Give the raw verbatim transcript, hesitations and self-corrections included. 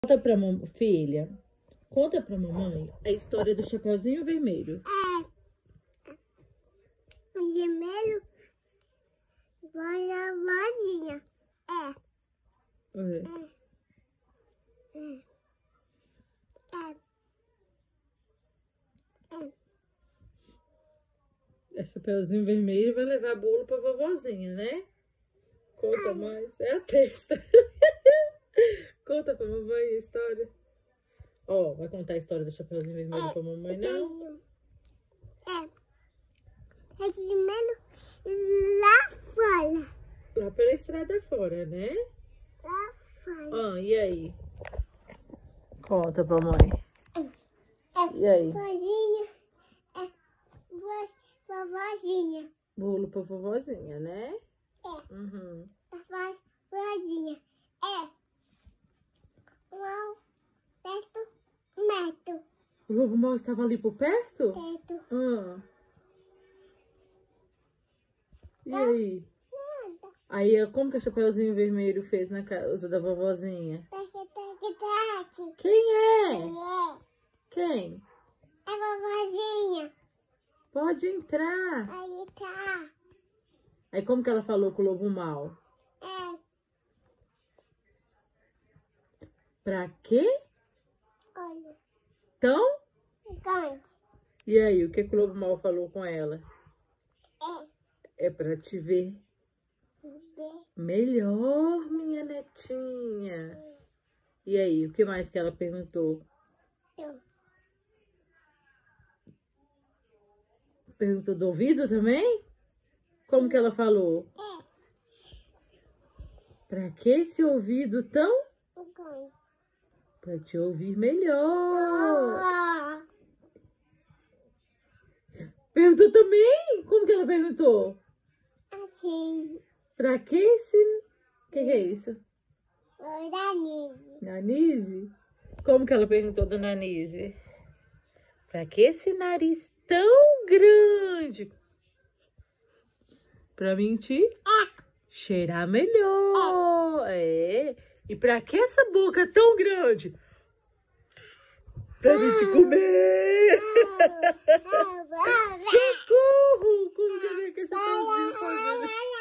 Conta pra mamãe, filha, conta pra mamãe a história do Chapeuzinho Vermelho. É. O vermelho vai a vozinha. É. É. É. É. É. É Chapeuzinho Vermelho vai levar bolo pra vovozinha, né? Conta mais. É a testa. Conta pra mamãe a história. Ó, vai contar a história do Chapeuzinho Vermelho É. pra mamãe, não? É. É vermelho lá fora. Lá pela estrada fora, né? Lá fora. Ah, e aí? Conta pra mãe. É. E aí? Vozinha. É. Vo- Vovozinha. Bolo pra vovozinha, né? É. Uhum. Faz vozinha. É. Uau. Perto. Metro. O lobo mau estava ali por perto? Perto. Ah. E aí? Nada. Aí, como que o Chapeuzinho Vermelho fez na casa da vovozinha? Tac, tac, tac. Quem é? É. Quem? É vovozinha. Pode entrar. Aí tá. Aí, como que ela falou com o lobo mau? É. Pra quê? Olha. Então? Gigante. E aí, o que, que o lobo mau falou com ela? É. É pra te ver B. melhor, minha netinha. E aí, o que mais que ela perguntou? Eu. Perguntou do ouvido também? Como que ela falou? É. Pra que esse ouvido tão? Gigante. Pra te ouvir melhor. Ah. Perguntou também? Como que ela perguntou? Assim. Pra que esse... O que, que é isso? O Danise. Nanise? Como que ela perguntou do Nanise? Pra que esse nariz tão grande? Pra mentir? É. Cheirar melhor. É. E pra que essa boca tão grande? Pra mim te comer. Socorro! Como que é que essa coisinha fazendo?